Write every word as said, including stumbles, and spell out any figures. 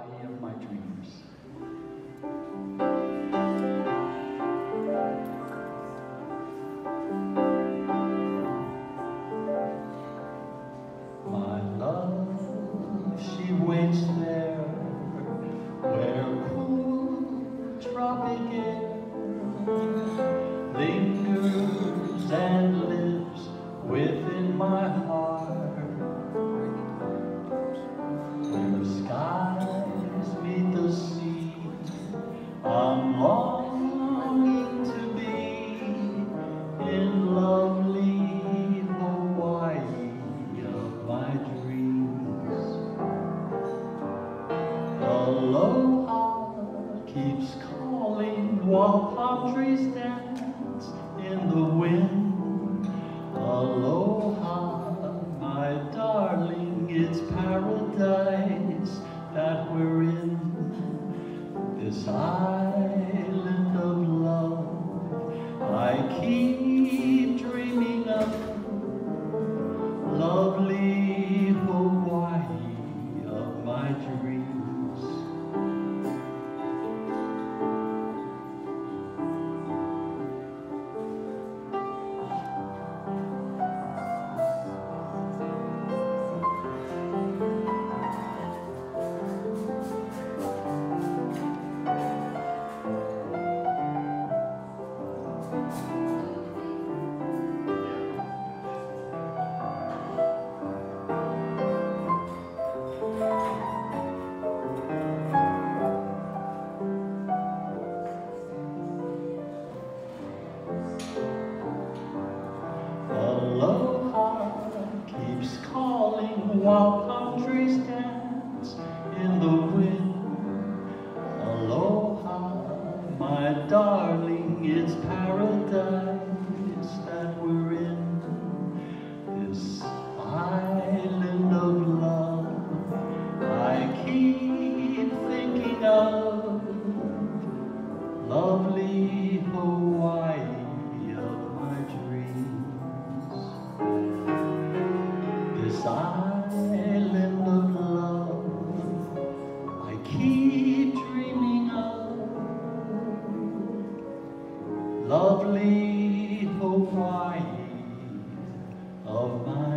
Hawaii of my dreams. My love, she waits there, where cool tropic air lingers and lives within my heart, where the skies meet the sea. I'm longing to be in lovely Hawaii of my dreams. Aloha keeps calling while palm trees dance in the wind. Aloha, my darling, it's paradise that we're in. This island of love I keep dreaming of, lovely Hawaii of my dreams. Aloha keeps calling while palm trees dance in the wind. Aloha, my darling, it's paradise that we're in. This island of love I keep thinking of, lovely Hawaii of my dreams. This island of love I keep dreaming of, lovely Hawaii of my